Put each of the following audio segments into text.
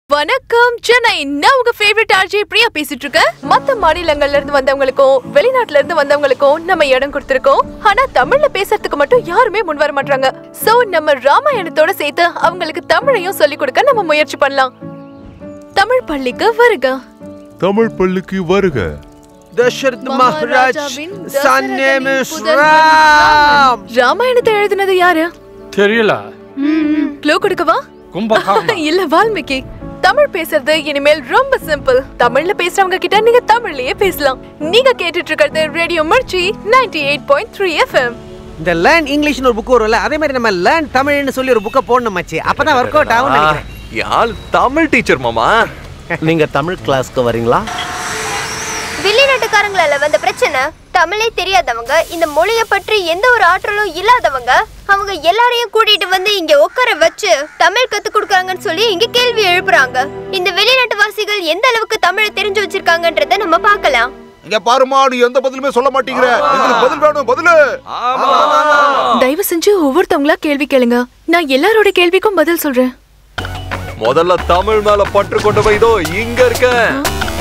வணக்கம் சென்னை, நான் உங்க ஃபேவரட் ஆர்ஜே பிரியா பேசிட்டு இருக்கேன். மத்த மாநிலங்கள்ல இருந்து வந்தவங்களுக்கும் வெளிநாட்டுல இருந்து வந்தவங்களுக்கும் நம்ம இடம் கொடுத்திருக்கோம். ஆனா தமிழ்ல பேசுறதுக்கு மட்டும் யாருமே முன் வர மாட்டாங்க. சோ நம்ம ராமாயணத்தோட சேர்த்து அவங்களுக்கு தமிழையும் சொல்லிக் கொடுக்க நம்ம முயற்சி பண்ணலாம். தமிழ் பள்ளிக்கு வருக. தமிழ் பள்ளிக்கு வருக. Dasarath மகாராஜின் son name is Ram. ராமாயணத்தை எழுதினது யாரு தெரியல. க்ளூ கொடுக்கவா? கும்பகர்ணன் இல்ல, வால்மீகி. தமிழ் பேசுறது இனிமேல் ரொம்ப சிம்பிள். தமிழ்ல பேசுறவங்க கிட்ட நீங்க தமிழ்லயே பேசலாம். நீங்க கேட்டுட்டு இருக்கிறது ரேடியோ மிர்ச்சி 98.3 FM. இந்த லேர்ன் இங்கிலீஷ்னு ஒரு புக் வரும்ல, அதே மாதிரி நம்ம லேர்ன் தமிழ்னு சொல்லி ஒரு புக்கை போடணும் மச்சி. அப்பதான் ஒர்க் அவுட் ஆகும் நினைக்கிறேன். யாழ் தமிழ் டீச்சர் மாமா. நீங்க தமிழ் கிளாஸ்க்கு வரீங்களா? வெளிநாட்டுக்காரங்களால வந்த பிரச்சனை, தமிழே தெரியாதவங்க, இந்த மொழியை பற்றி எந்த ஒரு ஆற்றலும் இல்லாதவங்க, அவங்க எல்லாரையும் கூட்டிட்டு வந்து இங்க உட்கார வச்சு தமிழ் கத்து கொடுக்கறாங்கன்னு சொல்லி இங்க கேள்வி எழுப்புறாங்க. இந்த வெளிநாட்டு வாசிகள் எந்த அளவுக்கு தமிழை தெரிஞ்சு வச்சிருக்காங்கன்றத நம்ம பார்க்கலாம். இங்க பாருமா, நீ எந்த பதிலுமே சொல்ல மாட்டீங்கற. உங்களுக்கு பதில் வேணும், பதில். தயவு செஞ்சு ஒவ்வொருத்தவங்களா கேள்வி கேளுங்க. நான் எல்லாரோட கேள்விக்கும் பதில் சொல்றேன். முதல்ல தமிழ் மேல பற்று கொண்டு போய் இதோ இங்க இருக்கேன்.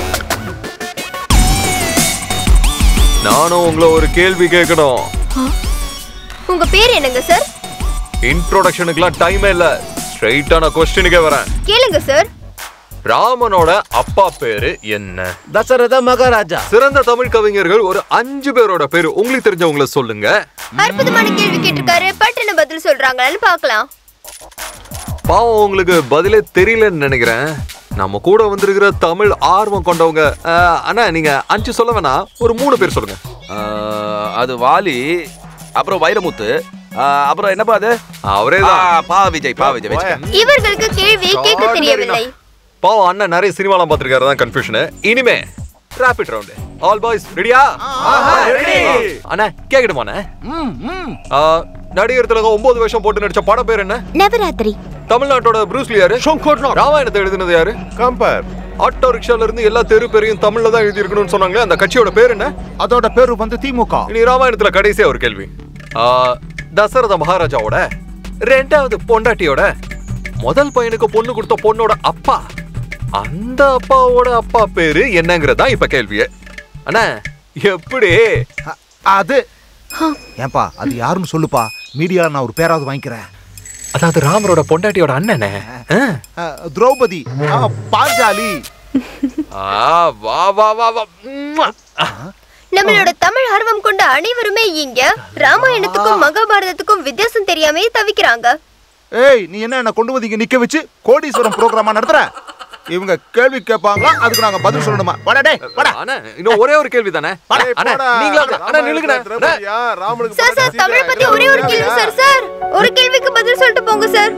நானும் உங்களை ஒரு கேள்வி கேட்கணும். உங்க பேர் என்னங்க சார்? இன்ட்ரோடக்ஷனுக்குலாம் டைமே இல்ல, ஸ்ட்ரைட்டான क्वेश्चनக்கே வரேன். கேளுங்க சார். ராமனோட அப்பா பேரு என்ன? தசரத மகாராஜா. சிறந்த தமிழ் கவிஞர்கள் ஒரு 5 பேரோட பேரு உங்களுக்கு தெரிஞ்சவங்கள சொல்லுங்க. அற்புதமான கேள்வி கேட்டிருக்காரு, பட்டுன்னு பதில் சொல்றாங்களான்னு பார்க்கலாம். பாவம், உங்களுக்கு பதிலே தெரியலன்னு நினைக்கிறேன். நம்ம கூட வந்திருக்கிற தமிழ் ஆர்வம் கொண்டவங்க. அண்ணா, நீங்க 5 சொல்ல வேணாம், ஒரு 3 பேர் சொல்லுங்க. அது வாலி, அப்புறம் வைரமுத்து, அப்புறம் என்னப்பா அது? அவரேதான். பா விஜய். இவர்களுக்கு கேள்வி கேட்க தெரியவில்லை. பாவம், அண்ணன் நிறைய சினிமாலாம் பார்த்திருக்காரு, தான் கன்ஃபியூஷன். இனிமே ராபிட் ரவுண்ட். ஆல் பாய்ஸ் ரெடியா? அண்ணா கேக்கட்டுமாண்ணே? நடிகர் திலகம் 9 வருஷம் போட்டு நடிச்ச படம் பேர் என்ன? நவராத்திரி. தமிழ்நாட்டோட ப்ரூஸ் லீ யாரு? ராமாயணத்தை எழுதினது யாரு? கம்பர். ஆட்டோ ரிக்ஷால இருந்து எல்லா தெரு பேரையும் தமிழ்ல தான் எழுதி இருக்கணும்னு சொன்னாங்களே, அந்த கட்சியோட பேர் என்ன? அதோட பேரு வந்து திமுக. இனி ராமாயணத்துல கடைசியா ஒரு கேள்வி. தசரத மகாராஜாவோட 2வது பொண்டாட்டியோட முதல் பையனுக்கு பொண்ணு கொடுத்த பொண்ணோட அப்பா, அந்த அப்பாவோட அப்பா பேரு என்னங்கறதா இப்ப கேள்வியே. அண்ணா எப்படி? அது ஏன்பா, அது யாருன்னு சொல்லுப்பா. மீடியால நான் ஒரு பேராவது வாங்கிக்கிறேன். அதாவது ராமரோட பொண்டாட்டியோட அண்ணனே திரௌபதி, பாஞ்சாலி. வா வா வா வா. நம்மளோட தமிழ் ஆர்வம் கொண்ட அனைவருமே இங்க ராமாயணத்துக்கும் மகாபாரதத்துக்கும் வித்தியாசம் தெரியாமே தவிக்கிறாங்க. ஏய், நீ என்ன கொண்டு வந்து இங்க நிக்க வச்சு கோடீஸ்வரம் ப்ரோகிராமா நடத்துற? இவங்க கேள்வி கேட்பாங்களா, அதுக்கு நாங்க பதில் சொல்லணுமா? வாடா டேய், வாடா. அண்ணா இன்னும் ஒரே ஒரு கேள்வி தானே. அண்ணா நீங்க அண்ணா நில்லுங்க. சார் சார், தமிழ் பத்தி ஒரே ஒரு கேள்வி சார். சார், ஒரு கேள்விக்கு பதில் சொல்லிட்டு போங்க சார்.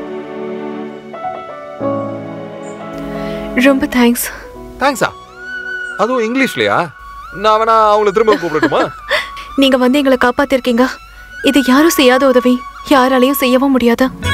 ரொம்ப தேங்க்ஸ். தேங்க்ஸா? அதுவும் இங்கிலீஷ்லயா? நான் வேணா அவங்கள திரும்ப கூப்பிடட்டுமா? நீங்க வந்து எங்களை காப்பாத்திருக்கீங்க. இது யாரும் செய்யாத உதவி, யாராலையும் செய்யவும் முடியாது.